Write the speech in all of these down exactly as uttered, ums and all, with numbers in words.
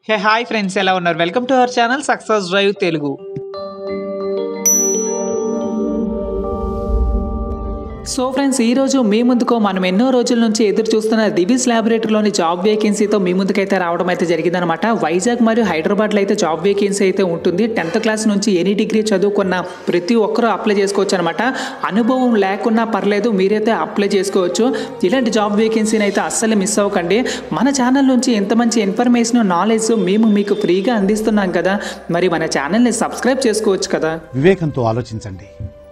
Hey hi friends, ఎలా ఉన్నారు? Welcome to our channel success drive Telugu. So friends, ఈరోజు మీ ముందుకు మనం ఎన్నో రోజుల నుంచి ఎదురు చూస్తున్న దివిస్ ల్యాబొరేటరీలోని జాబ్ వేకెన్సీతో మీ ముందుకైతే రావడం అయితే జరిగిందనమాట. వైజాగ్ మరియు హైదరాబాద్లో అయితే జాబ్ వేకెన్సీ అయితే ఉంటుంది. టెన్త్ క్లాస్ నుంచి ఎనీ డిగ్రీ చదువుకున్న ప్రతి ఒక్కరూ అప్లై చేసుకోవచ్చు అనమాట. అనుభవం లేకున్నా పర్లేదు, మీరైతే అప్లై చేసుకోవచ్చు. ఇలాంటి జాబ్ వేకెన్సీని అయితే అస్సలు మిస్ అవ్వకండి. మన ఛానల్ నుంచి ఎంత మంచి ఇన్ఫర్మేషన్, నాలెడ్జ్ మేము మీకు ఫ్రీగా అందిస్తున్నాం కదా, మరి మన ఛానల్ని సబ్స్క్రైబ్ చేసుకోవచ్చు కదా. వివేకంతో ఆలోచించండి,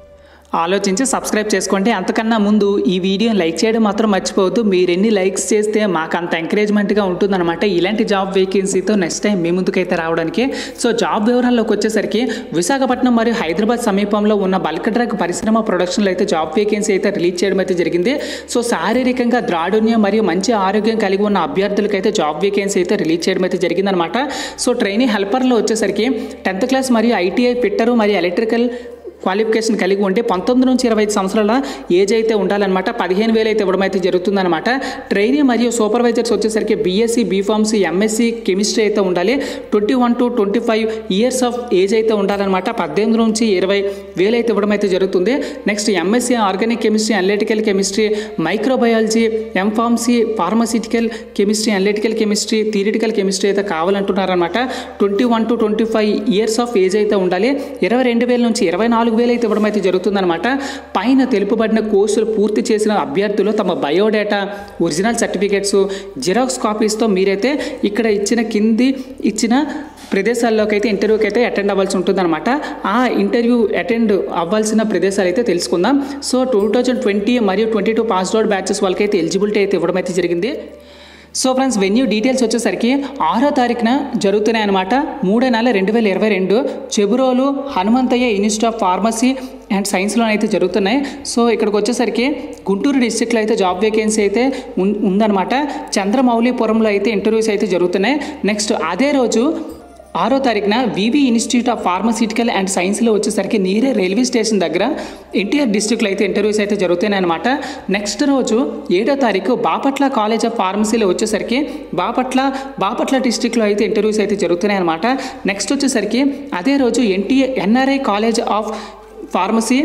ఆలోచించి సబ్స్క్రైబ్ చేసుకోండి. అంతకన్నా ముందు ఈ వీడియోని లైక్ చేయడం మాత్రం మర్చిపోవద్దు. మీరు ఎన్ని లైక్స్ చేస్తే మాకు అంత ఎంకరేజ్మెంట్గా ఉంటుందన్నమాట ఇలాంటి జాబ్ వేకెన్సీతో నెక్స్ట్ టైం మీ ముందుకైతే రావడానికి. సో జాబ్ వివరాల్లోకి వచ్చేసరికి విశాఖపట్నం మరియు హైదరాబాద్ సమీపంలో ఉన్న బల్క్ డ్రగ్ పరిశ్రమ ప్రొడక్షన్లో అయితే జాబ్ వేకెన్సీ అయితే రిలీజ్ చేయడం అయితే జరిగింది. సో శారీరకంగా ద్రాఢుణ్యం మరియు మంచి ఆరోగ్యం కలిగి ఉన్న అభ్యర్థులకైతే జాబ్ వేకెన్సీ అయితే రిలీజ్ చేయడం అయితే జరిగిందనమాట. సో ట్రైనింగ్ హెల్పర్లో వచ్చేసరికి టెన్త్ క్లాస్ మరియు ఐటీఐ ఫిట్టరు మరియు ఎలక్ట్రికల్ క్వాలిఫికేషన్ కలిగి ఉంటే పంతొమ్మిది నుంచి ఇరవై ఐదు సంవత్సరాల ఏజ్ అయితే ఉండాలన్నమాట. పదిహేను వేలు అయితే ఇవ్వడం అయితే జరుగుతుందన్నమాట. ట్రైనింగ్ మరియు సూపర్వైజర్స్ వచ్చేసరికి బీఎస్సీ బీఫార్మసీ ఎంఎస్సీ కెమిస్ట్రీ అయితే ఉండాలి. Twenty one to twenty five years of age అయితే ఉండాలన్నమాట. పద్దెనిమిది నుంచి ఇరవై వేలు అయితే ఇవ్వడం అయితే జరుగుతుంది. Next MSc organic chemistry, analytical chemistry, microbiology, M pharmacy, pharmaceutical chemistry, analytical chemistry, theoretical chemistry అయితే కావాలంటున్నారనమాట. Twenty one to twenty five years of age అయితే ఉండాలి. ఇరవై రెండు వేల నుంచి ఇరవై నాలుగు వేలు అయితే ఇవ్వడం అయితే జరుగుతుందన్నమాట. పైన తెలుపబడిన కోర్సులు పూర్తి చేసిన అభ్యర్థులు తమ బయోడేటా, ఒరిజినల్ సర్టిఫికేట్స్, జిరాక్స్ కాపీస్తో మీరైతే ఇక్కడ ఇచ్చిన కింది ఇచ్చిన ప్రదేశాల్లోకి అయితే ఇంటర్వ్యూకి అయితే అటెండ్ అవ్వాల్సి ఉంటుందన్నమాట. ఆ ఇంటర్వ్యూ అటెండ్ అవ్వాల్సిన ప్రదేశాలు అయితే తెలుసుకుందాం. సో టూ థౌజండ్ ట్వంటీ మరియు twenty two passed out batches వాళ్ళకైతే ఎలిజిబిలిటీ అయితే ఇవ్వడం అయితే జరిగింది. సో ఫ్రెండ్స్, వెన్యూ డీటెయిల్స్ వచ్చేసరికి ఆరో తారీఖున జరుగుతున్నాయి అనమాట. మూడో నెల రెండు వేల ఇరవై రెండు Chebrolu Hanumanthaiah institute of pharmacy and సైన్స్లో అయితే జరుగుతున్నాయి. సో ఇక్కడికి వచ్చేసరికి గుంటూరు డిస్ట్రిక్ట్లో అయితే జాబ్ వేకెన్సీ అయితే ఉందన్నమాట. చంద్రమౌళిపురంలో అయితే ఇంటర్వ్యూస్ అయితే జరుగుతున్నాయి. నెక్స్ట్ అదే రోజు ఆరో తారీఖున VV institute of pharmaceutical and సైన్స్లో వచ్చేసరికి నీరే రైల్వే స్టేషన్ దగ్గర ఎన్టీఆర్ డిస్ట్రిక్ట్లో అయితే ఇంటర్వ్యూస్ అయితే జరుగుతున్నాయి అనమాట. నెక్స్ట్ రోజు ఏడో తారీఖు బాపట్ల కాలేజ్ ఆఫ్ ఫార్మసీలో వచ్చేసరికి బాపట్ల బాపట్ల డిస్ట్రిక్ట్లో అయితే ఇంటర్వ్యూస్ అయితే జరుగుతున్నాయి అనమాట. నెక్స్ట్ వచ్చేసరికి అదే రోజు NTR NRI college of pharmacy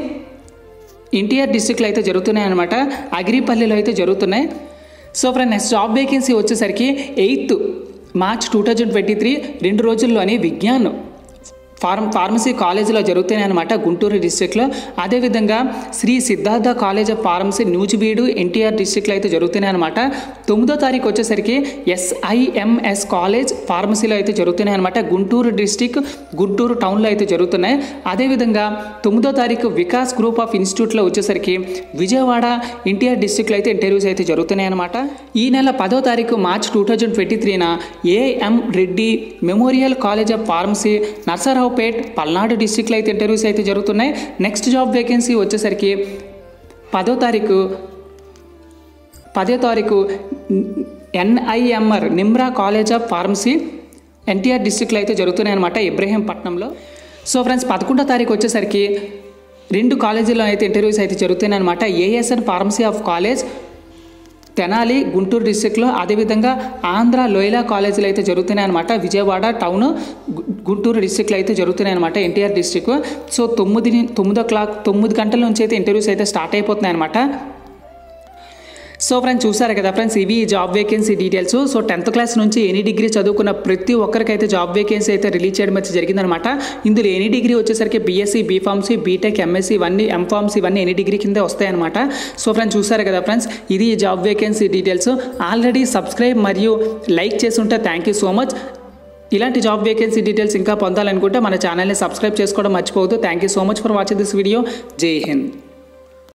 NTR డిస్ట్రిక్ట్లో అయితే జరుగుతున్నాయి అనమాట. అగిరిపల్లిలో అయితే జరుగుతున్నాయి. So friend, next job vacancy వచ్చేసరికి eighth March two thousand twenty three రెండు రోజుల్లోని విజ్ఞాన్ ఫార్మ్ ఫార్మసీ కాలేజీలో జరుగుతున్నాయి అనమాట, గుంటూరు డిస్ట్రిక్ట్లో. అదేవిధంగా Sri Siddhartha college of pharmacy Nuzvid NTR డిస్ట్రిక్ట్లో అయితే జరుగుతున్నాయి అనమాట. తొమ్మిదో తారీఖు వచ్చేసరికి ఎస్ఐఎంఎస్ కాలేజ్ ఫార్మసీలో అయితే జరుగుతున్నాయి అనమాట, గుంటూరు డిస్ట్రిక్ట్ గుంటూరు టౌన్లో అయితే జరుగుతున్నాయి. అదేవిధంగా తొమ్మిదో తారీఖు వికాస్ గ్రూప్ ఆఫ్ ఇన్స్టిట్యూట్లో వచ్చేసరికి విజయవాడ ఎన్టీఆర్ డిస్ట్రిక్ట్లో అయితే ఇంటర్వ్యూస్ అయితే జరుగుతున్నాయి అనమాట. ఈ నెల పదో తారీఖు మార్చ్ టూ థౌజండ్ ట్వంటీ త్రీన AM Reddy memorial college of pharmacy Narasaraopet Palnadu డిస్ట్రిక్ట్లో అయితే ఇంటర్వ్యూస్ అయితే జరుగుతున్నాయి. నెక్స్ట్ జాబ్ వేకెన్సీ వచ్చేసరికి పదో తారీఖు పదో తారీఖు NIMR Nimra college of pharmacy NTR డిస్ట్రిక్ట్లో అయితే జరుగుతున్నాయి అనమాట, ఇబ్రహీంపట్నంలో. సో ఫ్రెండ్స్, పదకొండో తారీఖు వచ్చేసరికి రెండు కాలేజీల్లో అయితే ఇంటర్వ్యూస్ అయితే జరుగుతున్నాయి అనమాట. ASN pharmacy of college Tenali Guntur డిస్ట్రిక్ట్లో, అదేవిధంగా ఆంధ్ర లోయలా కాలేజీలో అయితే జరుగుతున్నాయి అనమాట, విజయవాడ టౌన్ గుంటూరు డిస్ట్రిక్ట్లో అయితే జరుగుతున్నాయి అనమాట, ఎన్టీఆర్ డిస్ట్రిక్ట్. సో తొమ్మిది తొమ్మిదో క్లాక్ తొమ్మిది గంటల నుంచి అయితే ఇంటర్వ్యూస్ అయితే స్టార్ట్ అయిపోతున్నాయి అనమాట. సో ఫ్రెండ్స్, చూసారు కదా ఫ్రెండ్స్, ఇవి job vacancy details. So tenth class నుంచి ఎనీ డిగ్రీ చదువుకున్న ప్రతి ఒక్కరికైతే జాబ్ వేకెన్సీ అయితే రిలీజ్ చేయడం అయితే జరిగిందనమాట. ఇందులో ఎనీ డిగ్రీ వచ్చేసరికి బీఎస్సీ బీఫార్మసీ బీటెక్ ఎంఎస్సీ ఇవన్నీ ఎంఫార్మసీ ఇవన్నీ ఎనీ డిగ్రీ కింద వస్తాయన్నమాట. సో ఫ్రెండ్స్, చూసారు కదా ఫ్రెండ్స్, ఇది job vacancy details. Already subscribe మరియు లైక్ చేసి ఉంటే థ్యాంక్ యూ సో మచ్. ఇలాంటి జాబ్ వేకెన్సీ డీటెయిల్స్ ఇంకా పొందాలనుకుంటే మన ఛానల్ని సబ్స్క్రైబ్ చేసుకోవడం మర్చిపోవద్దు. Thank you so much for watching this video. Jai Hind.